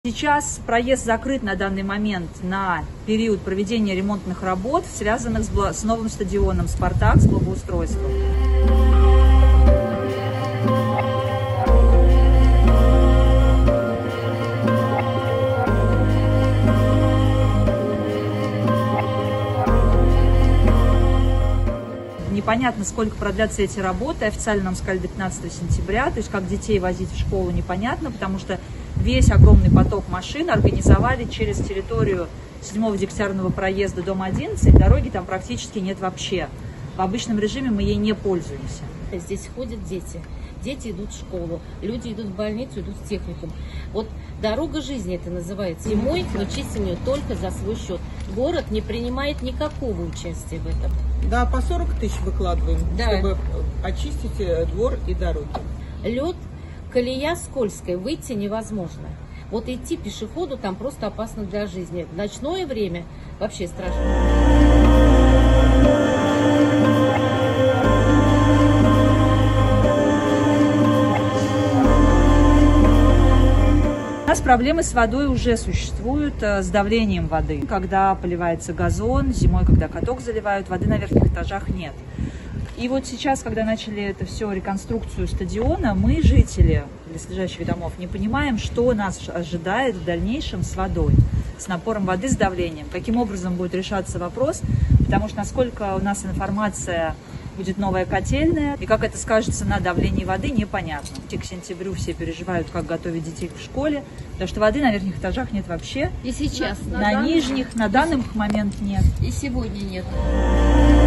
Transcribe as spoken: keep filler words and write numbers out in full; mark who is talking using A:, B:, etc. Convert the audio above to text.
A: Сейчас проезд закрыт на данный момент на период проведения ремонтных работ, связанных с, с новым стадионом «Спартак», с благоустройством. Непонятно, сколько продлятся эти работы. Официально нам сказали до пятнадцатого сентября. То есть как детей возить в школу непонятно, потому что весь огромный поток машин организовали через территорию седьмого дегтярного проезда, дом одиннадцать. Дороги там практически нет вообще. В обычном режиме мы ей не пользуемся.
B: Здесь ходят дети. Дети идут в школу, люди идут в больницу, идут в техникум. Вот дорога жизни это называется. Зимой, но чистим ее только за свой счет. Город не принимает никакого участия в этом.
C: Да, по сорок тысяч выкладываем, да, чтобы очистить двор и дороги.
B: Лед, колея скользкая, выйти невозможно. Вот идти пешеходу там просто опасно для жизни. В ночное время вообще страшно.
A: У нас проблемы с водой уже существуют, с давлением воды. Когда поливается газон, зимой, когда каток заливают, воды на верхних этажах нет. И вот сейчас, когда начали это все, реконструкцию стадиона, мы, жители близлежащих домов, не понимаем, что нас ожидает в дальнейшем с водой, с напором воды, с давлением. Каким образом будет решаться вопрос, потому что насколько у нас информация, будет новая котельная, и как это скажется на давлении воды, непонятно. К сентябрю все переживают, как готовить детей в школе, потому что воды на верхних этажах нет вообще.
B: И сейчас.
A: На, на, на нижних на данный момент нет.
B: И сегодня нет.